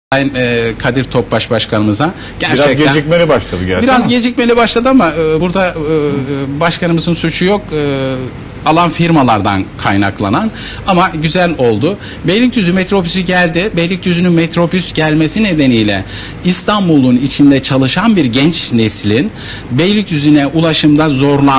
Kadir Topbaş Başkanımıza gerçekten biraz gecikmeli başladı gerçekten. Biraz gecikmeli başladı ama burada başkanımızın suçu yok. Alan firmalardan kaynaklanan ama güzel oldu. Beylikdüzü metrobüsü geldi. Beylikdüzü'nün metrobüs gelmesi nedeniyle İstanbul'un içinde çalışan bir genç neslin Beylikdüzü'ne ulaşımda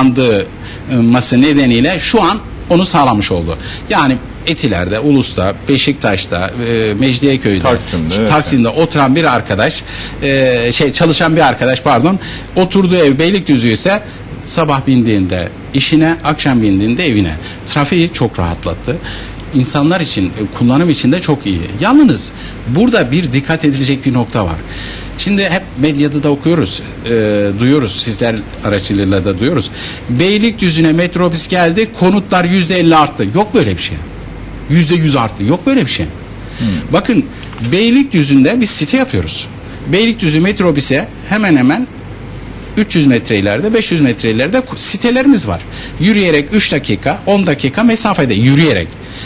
zorlanması nedeniyle şu an onu sağlamış oldu. Yani Etiler'de, Ulus'ta, Beşiktaş'ta, Mecidiyeköy'de, Taksim'de oturan bir arkadaş, çalışan bir arkadaş oturduğu ev Beylikdüzü ise sabah bindiğinde işine, akşam bindiğinde evine. Trafiği çok rahatlattı. İnsanlar için, kullanım için de çok iyi. Yalnız burada bir dikkat edilecek bir nokta var. Şimdi hep medyada da okuyoruz, duyuyoruz, sizler aracılığıyla da duyuyoruz. Beylikdüzü'ne metrobüs geldi, konutlar %50 arttı. Yok böyle bir şey. %100 arttı. Yok böyle bir şey. Bakın Beylikdüzü'nde biz site yapıyoruz. Beylikdüzü metrobüse hemen hemen 300 metre ileride, 500 metre ileride sitelerimiz var. Yürüyerek 3 dakika, 10 dakika mesafede yürüyerek.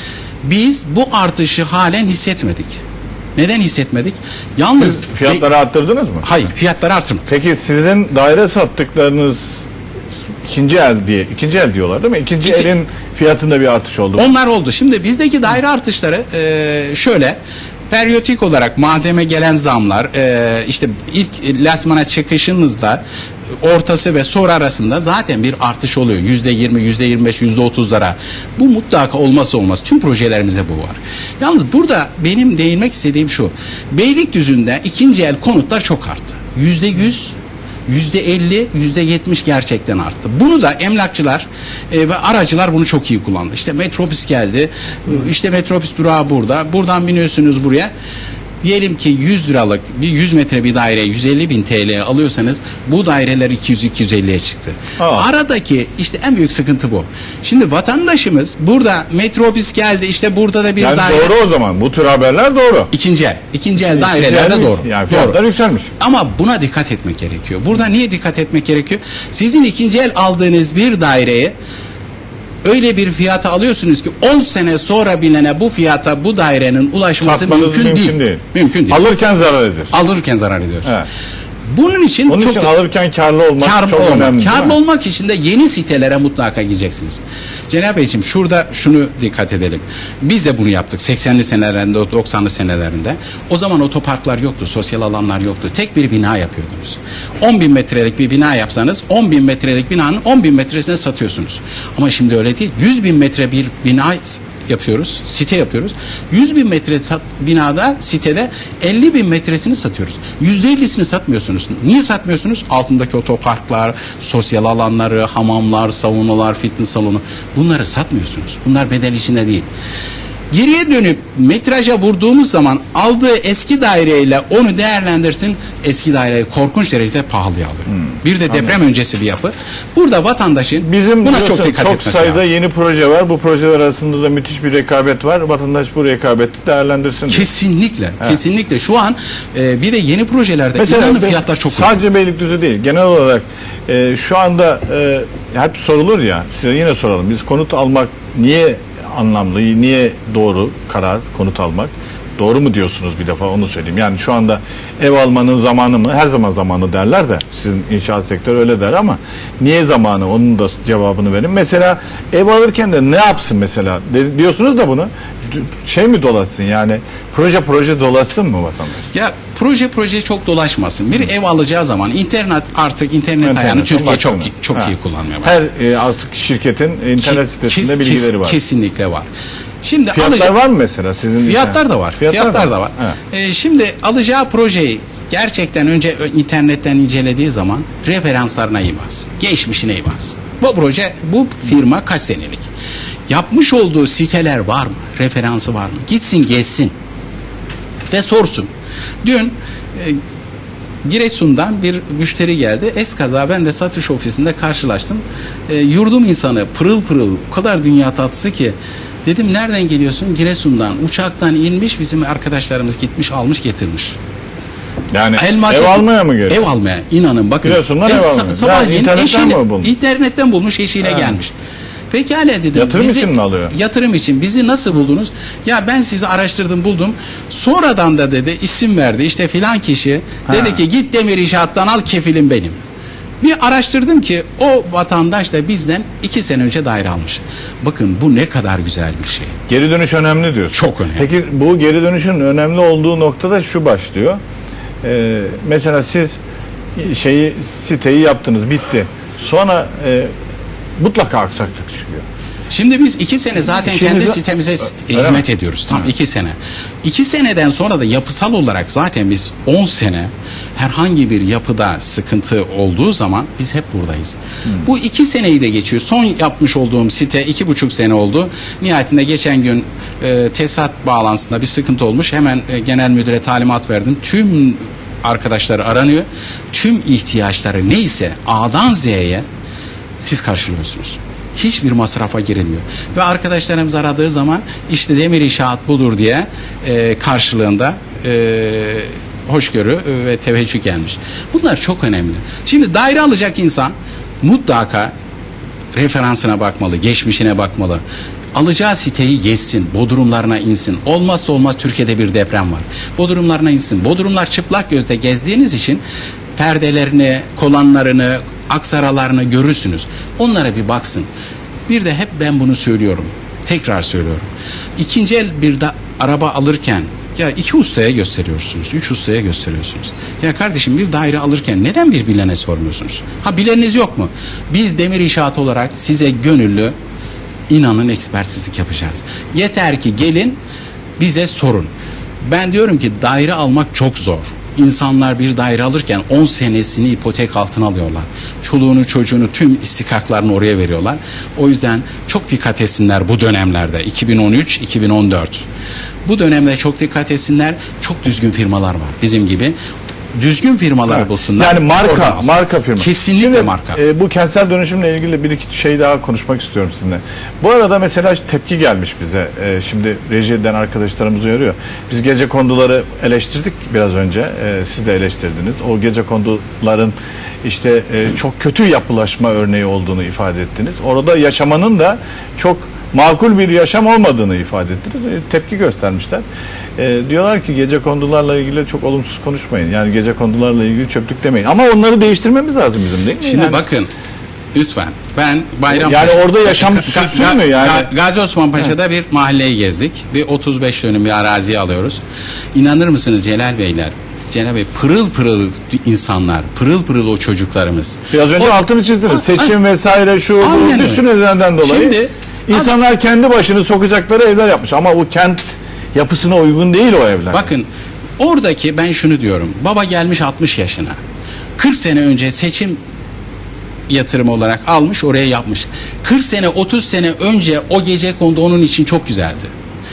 Biz bu artışı halen hissetmedik. Neden hissetmedik? Yalnız siz fiyatları arttırdınız mı? Hayır, fiyatları arttırmadık. Peki sizin daire sattıklarınız ikinci el diyorlar değil mi? İkinci elin fiyatında bir artış oldu. Onlar oldu. Şimdi bizdeki daire artışları şöyle. Periyodik olarak malzeme gelen zamlar, işte ilk lasmana çıkışınızda ortası ve sonra arasında zaten bir artış oluyor. %20, %25, %30'lara. Bu mutlaka olmazsa olmaz. Tüm projelerimizde bu var. Yalnız burada benim değinmek istediğim şu. Beylikdüzü'nde ikinci el konutlar çok arttı. %100, %50, %70 gerçekten arttı. Bunu da emlakçılar ve aracılar bunu çok iyi kullandı. İşte metrobüs geldi. İşte metrobüs durağı burada. Buradan biniyorsunuz buraya. Diyelim ki 100 liralık bir 100 metre bir daire 150.000 TL alıyorsanız bu daireler 200-250'ye çıktı. Aradaki işte en büyük sıkıntı bu. Şimdi vatandaşımız burada metrobüs geldi işte burada da bir yani daire. Doğru o zaman bu tür haberler doğru. İkinci el dairelerde doğru. Yani fiyatlar yükselmiş. Ama buna dikkat etmek gerekiyor. Burada niye dikkat etmek gerekiyor? Sizin ikinci el aldığınız bir daireyi öyle bir fiyata alıyorsunuz ki 10 sene sonra bilene bu fiyata bu dairenin ulaşması mümkün değil. Mümkün değil. Alırken zarar ediyor. Alırken zarar ediyor. Evet. Bunun için alırken karlı olmak çok önemli. Karlı olmak için de yeni sitelere mutlaka gideceksiniz. Cenab-ı Beyciğim şurada şunu dikkat edelim. Biz de bunu yaptık 80'li senelerinde, 90'lı senelerinde. O zaman otoparklar yoktu, sosyal alanlar yoktu. Tek bir bina yapıyordunuz. 10.000 metrelik bir bina yapsanız 10.000 metrelik binanın 10.000 metresine satıyorsunuz. Ama şimdi öyle değil. 100.000 metre bir bina yapıyoruz, site yapıyoruz. 100.000 metre binada, sitede 50.000 metresini satıyoruz. %50'sini satmıyorsunuz. Niye satmıyorsunuz? Altındaki otoparklar, sosyal alanları, hamamlar, saunalar, fitness salonu. Bunları satmıyorsunuz. Bunlar bedel içinde değil. Geriye dönüp metraja vurduğumuz zaman aldığı eski daireyle onu değerlendirsin. Eski daireyi korkunç derecede pahalıya alıyor. Bir de deprem öncesi bir yapı. Burada vatandaşın buna çok dikkat etmesi lazım. Çok sayıda yeni proje var. Bu projeler arasında da müthiş bir rekabet var. Vatandaş bu rekabeti değerlendirsin. Kesinlikle. Evet. Kesinlikle. Şu an bir de yeni projelerde mesela fiyatlar çok sadece Beylikdüzü değil. Genel olarak şu anda hep sorulur ya. Size yine soralım. Biz konut almak niye anlamlı, niye doğru karar konut almak? Doğru mu diyorsunuz bir defa onu söyleyeyim. Yani şu anda ev almanın zamanı mı? Her zaman zamanı derler de sizin inşaat sektörü öyle der ama niye zamanı? Onun da cevabını verin. Mesela ev alırken de ne yapsın mesela? Diyorsunuz da bunu mi dolaşsın yani proje dolaşsın mı vatandaş? Ya proje çok dolaşmasın. Bir ev alacağı zaman internet ayağını Türkiye çok iyi kullanmaya başladı. Her artık şirketin internet sitesinde bilgileri var. Kesinlikle var. Şimdi fiyatlar var mı mesela sizin? Fiyatlar da var. Fiyatlar da var. Şimdi alacağı projeyi gerçekten önce internetten incelediği zaman referanslarına iyi baksın. Geçmişine iyi baksın. Bu proje, bu firma kaç senelik? Yapmış olduğu siteler var mı? Referansı var mı? Gitsin gezsin ve sorsun. Dün Giresun'dan bir müşteri geldi. Eskaza ben de satış ofisinde karşılaştım. Yurdum insanı pırıl pırıl, o kadar dünya tatlısı ki. Dedim nereden geliyorsun? Giresun'dan. Uçaktan inmiş, bizim arkadaşlarımız gitmiş, almış, getirmiş. Yani ev almaya mı geliyor? Ev almaya. İnanın bakın. Giresun'dan ev almaya. Sabahleyin internetten mi bulmuş? İnternetten bulmuş, eşiyle gelmiş. Pekala dedim. Yatırım için mi alıyor? Yatırım için. Bizi nasıl buldunuz? Ya ben sizi araştırdım, buldum. Sonradan da dedi isim verdi. İşte filan kişi dedi ki git Demir İnşaat'tan al, kefilim benim. Bir araştırdım ki o vatandaş da bizden 2 sene önce daire almış. Bakın bu ne kadar güzel bir şey. Geri dönüş önemli diyorsun. Çok önemli. Peki bu geri dönüşün önemli olduğu noktada şu başlıyor. Mesela siz siteyi yaptınız, bitti. Sonra mutlaka aksaklık çıkıyor. Şimdi biz 2 sene zaten kendi sitemize hizmet ediyoruz. Tam 2 sene. 2 seneden sonra da yapısal olarak zaten biz 10 sene herhangi bir yapıda sıkıntı olduğu zaman biz hep buradayız. Bu 2 seneyi de geçiyor. Son yapmış olduğum site 2,5 sene oldu. Nihayetinde geçen gün tesisat bağlantısında bir sıkıntı olmuş. Hemen genel müdüre talimat verdim. Tüm arkadaşlar aranıyor. Tüm ihtiyaçları neyse A'dan Z'ye siz karşılıyorsunuz. Hiçbir masrafa girilmiyor. Ve arkadaşlarımız aradığı zaman işte Demir İnşaat budur diye karşılığında hoşgörü ve teveccüh gelmiş. Bunlar çok önemli. Şimdi daire alacak insan mutlaka referansına bakmalı, geçmişine bakmalı. Alacağı siteyi gezsin, bodrumlarına insin. Olmazsa olmaz Türkiye'de bir deprem var. Bodrumlarına insin. Bodrumlar çıplak gözle gezdiğiniz için perdelerini, kolanlarını, aksaralarını görürsünüz. Onlara bir baksın. Bir de hep ben bunu söylüyorum. Tekrar söylüyorum. İkinci el bir de araba alırken ya 2 ustaya gösteriyorsunuz, 3 ustaya gösteriyorsunuz. Ya kardeşim bir daire alırken neden bir bilene sormuyorsunuz? Ha bileniniz yok mu? Biz Demir İnşaat olarak size gönüllü, inanın ekspertizlik yapacağız. Yeter ki gelin bize sorun. Ben diyorum ki daire almak çok zor. İnsanlar bir daire alırken 10 senesini ipotek altına alıyorlar. Çoluğunu çocuğunu tüm istikaklarını oraya veriyorlar. O yüzden çok dikkat etsinler bu dönemlerde 2013-2014. Bu dönemde çok dikkat etsinler. Çok düzgün firmalar var bizim gibi. Düzgün firmaları bulsunlar. Yani marka firma. Kesinlikle şimdi, marka. Bu kentsel dönüşümle ilgili bir iki şey daha konuşmak istiyorum sizinle. Bu arada mesela tepki gelmiş bize. Şimdi rejiden arkadaşlarımız uyarıyor. Biz gecekonduları eleştirdik biraz önce. Siz de eleştirdiniz. O gecekonduların işte çok kötü yapılaşma örneği olduğunu ifade ettiniz. Orada yaşamanın da çok makul bir yaşam olmadığını ifade ettiniz. Tepki göstermişler. Diyorlar ki gecekondularla ilgili çok olumsuz konuşmayın. Yani gecekondularla ilgili çöplük demeyin. Ama onları değiştirmemiz lazım bizim, değil mi? Şimdi bakın lütfen ben Yani orada yaşam sürsün mü yani? Gazi Osman Paşa'da bir mahalleyi gezdik. Bir 35 dönüm bir arazi alıyoruz. İnanır mısınız Celal Beyler? Cenab-ı Bey pırıl pırıl insanlar, pırıl pırıl o çocuklarımız. Biraz önce altını çizdiniz. Seçim vesaire şu bu bir sürü nedenden dolayı. Şimdi, insanlar kendi başını sokacakları evler yapmış ama bu kent yapısına uygun değil o evler. Bakın oradaki ben şunu diyorum. Baba gelmiş 60 yaşına. 40 sene önce seçim yatırım olarak almış oraya yapmış. 40 sene 30 sene önce o gecekondu onun için çok güzeldi.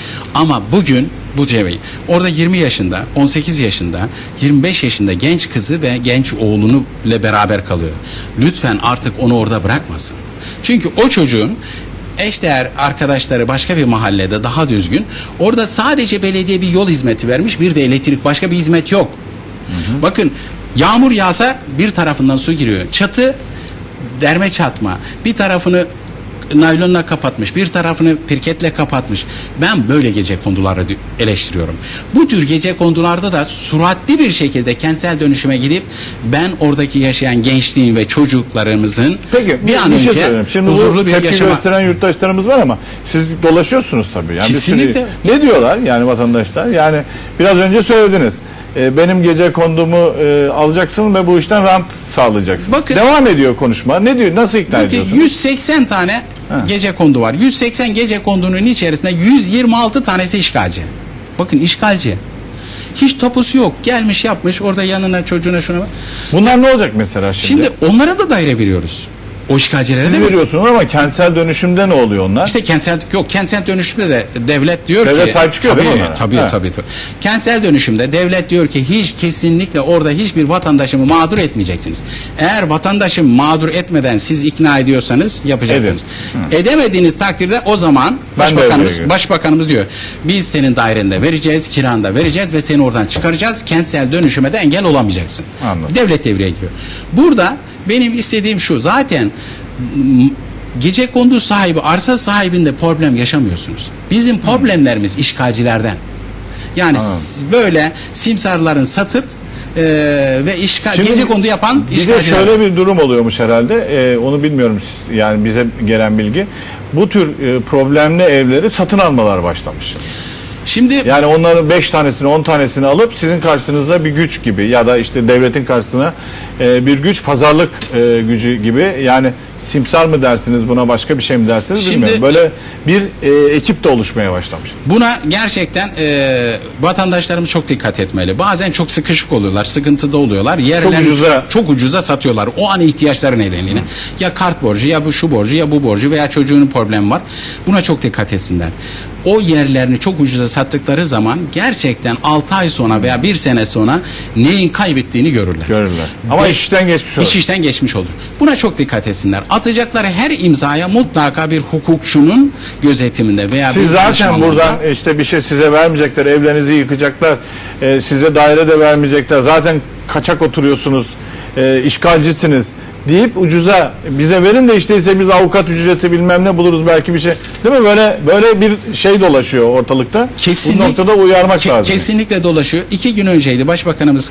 Ama bugün bu cevi orada 20 yaşında, 18 yaşında, 25 yaşında genç kızı ve genç oğlunu ile beraber kalıyor. Lütfen artık onu orada bırakmasın. Çünkü o çocuğun eşdeğer arkadaşları başka bir mahallede daha düzgün. Orada sadece belediye bir yol hizmeti vermiş, bir de elektrik, başka bir hizmet yok. Bakın yağmur yağsa bir tarafından su giriyor. Çatı derme çatma. Bir tarafını naylonla kapatmış, bir tarafını pirketle kapatmış. Ben böyle gecekonduları eleştiriyorum. Bu tür gecekondularda da süratli bir şekilde kentsel dönüşüme gidip ben oradaki yaşayan gençliğin ve çocuklarımızın bir an önce şimdi huzurlu bir yaşama... gösteren yurttaşlarımız var ama siz dolaşıyorsunuz tabii. Yani kesinlikle. Ne diyorlar yani vatandaşlar? Yani biraz önce söylediniz. Benim gecekondumu alacaksın ve bu işten rant sağlayacaksın. Bakın, devam ediyor konuşma. Ne diyor? Nasıl ikna ediyorsun? 180 tane gecekondu var. 180 gecekondunun içerisinde 126 tanesi işgalci. Bakın işgalci. Hiç tapusu yok. Gelmiş yapmış orada yanına çocuğuna şuna. Bunlar ne olacak mesela şimdi? Şimdi onlara da daire veriyoruz. O işgalcilere siz veriyorsunuz ama kentsel dönüşümde ne oluyor onlar? İşte kentsel dönüşümde de devlet diyor devlet ki sahip çıkıyor değil mi onlara? Tabii. Kentsel dönüşümde devlet diyor ki hiç kesinlikle orada hiçbir vatandaşımı mağdur etmeyeceksiniz. Eğer vatandaşı mağdur etmeden siz ikna ediyorsanız yapacaksınız. Edemediğiniz takdirde o zaman başbakanımız diyor biz senin dairende vereceğiz, kiranda vereceğiz ve seni oradan çıkaracağız. Kentsel dönüşüme de engel olamayacaksın. Anladım. Devlet devreye giriyor. Burada benim istediğim şu zaten Gecekondu sahibi, arsa sahibinde problem yaşamıyorsunuz. Bizim problemlerimiz işgalcilerden. Yani böyle simsarların satıp ve gecekondu yapan işgalciler. Bir de şöyle bir durum oluyormuş herhalde. Onu bilmiyorum, yani bize gelen bilgi. Bu tür problemli evleri satın almalar başlamış. Şimdi yani onların 5 tanesini 10 tanesini alıp sizin karşınıza bir güç gibi ya da işte devletin karşısına bir güç, pazarlık gücü gibi, yani simsar mı dersiniz buna, başka bir şey mi dersiniz bilmiyorum. Böyle bir ekip de oluşmaya başlamış. Buna gerçekten vatandaşlarımız çok dikkat etmeli. Bazen çok sıkışık oluyorlar, sıkıntıda oluyorlar. Yerlerini çok ucuza satıyorlar. O an ihtiyaçları nedeniyle. Ya kart borcu, ya bu şu borcu, ya bu borcu veya çocuğunun problemi var. Buna çok dikkat etsinler. O yerlerini çok ucuza sattıkları zaman gerçekten 6 ay sonra veya 1 sene sonra neyin kaybettiğini görürler. Ama işten geçmiş olur. İşten geçmiş olur. Buna çok dikkat etsinler. Atacakları her imzaya mutlaka bir hukukçunun gözetiminde veya siz zaten buradan işte bir şey size vermeyecekler, evlerinizi yıkacaklar, size daire de vermeyecekler. Zaten kaçak oturuyorsunuz, işgalcisiniz deyip ucuza bize verin de işte biz avukat ücreti bilmem ne buluruz belki bir şey. Değil mi? Böyle bir şey dolaşıyor ortalıkta. Bu noktada uyarmak lazım. Kesinlikle dolaşıyor. 2 gün önceydi Başbakanımız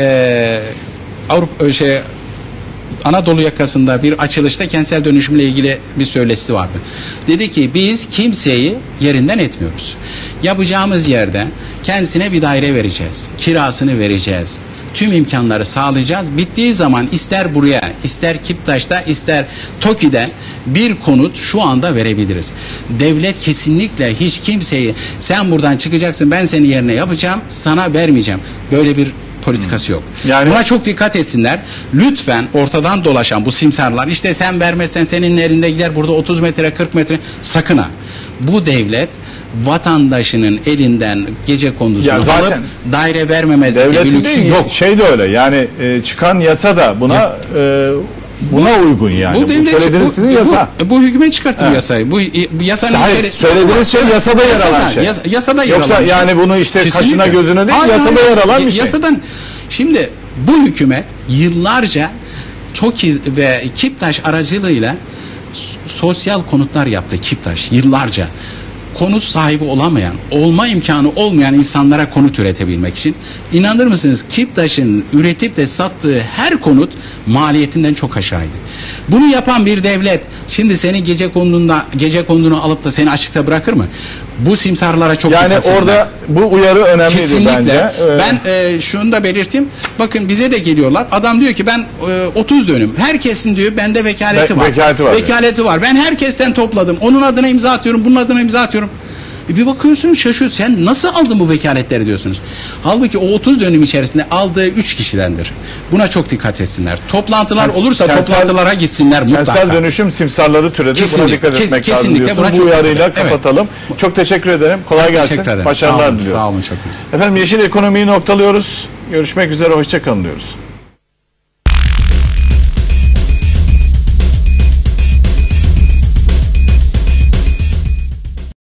Anadolu yakasında bir açılışta kentsel dönüşümle ilgili bir söyleşisi vardı. Dedi ki biz kimseyi yerinden etmiyoruz. Yapacağımız yerde kendisine bir daire vereceğiz. Kirasını vereceğiz. Tüm imkanları sağlayacağız. Bittiği zaman ister buraya, ister Kiptaş'ta, ister TOKİ'de bir konut şu anda verebiliriz. Devlet kesinlikle hiç kimseyi sen buradan çıkacaksın, ben seni yerine yapacağım, sana vermeyeceğim. Böyle bir politikası yok. Yani buna çok dikkat etsinler. Lütfen ortadan dolaşan bu simsarlar, işte sen vermezsen senin elinde gider, burada 30 metre 40 metre, sakın ha. Bu devlet vatandaşının elinden gecekondusunu alıp daire vermemezlik bir lüksü yok. Şey de öyle yani, çıkan yasa da buna uygun yani. Bu söylediğiniz sizin yasa. Bu hükümet çıkarttı yasayı. Bu yasanın söylediğiniz şey yasada yer alan şey. Yasada yer alan şey. Yoksa yani bunu işte kaşına gözüne değil, yasada yer alan bir şey. Şimdi bu hükümet yıllarca TOKİ ve Kiptaş aracılığıyla sosyal konutlar yaptı. Kiptaş yıllarca konut sahibi olamayan, olma imkanı olmayan insanlara konut üretebilmek için. İnanır mısınız, Kiptaş'ın üretip de sattığı her konut maliyetinden çok aşağıydı. Bunu yapan bir devlet şimdi seni gecekondunu alıp da seni açıkta bırakır mı? Bu simsarlara çok yani orada bu uyarı önemlidir bence. Ben şunu da belirteyim. Bakın bize de geliyorlar. Adam diyor ki ben 30 dönüm. Herkesin diyor bende vekaleti var. Vekaleti var. Ben herkesten topladım. Onun adına imza atıyorum. Bunun adına imza atıyorum. Bir bakıyorsunuz şaşıyorsunuz. Sen nasıl aldın bu vekaletleri diyorsunuz. Halbuki o 30 dönüm içerisinde aldığı 3 kişidendir. Buna çok dikkat etsinler. Toplantılar olursa toplantılara gitsinler mutlaka. Kentsel dönüşüm simsarları türedi. Buna dikkat etmek lazım diyorsun. Bu uyarıyla kapatalım. Evet. Çok teşekkür ederim. Kolay gelsin. Başarılar diliyorum. Sağ olun çok güzel. Efendim, Yeşil Ekonomi'yi noktalıyoruz. Görüşmek üzere. Hoşça kalın diyoruz.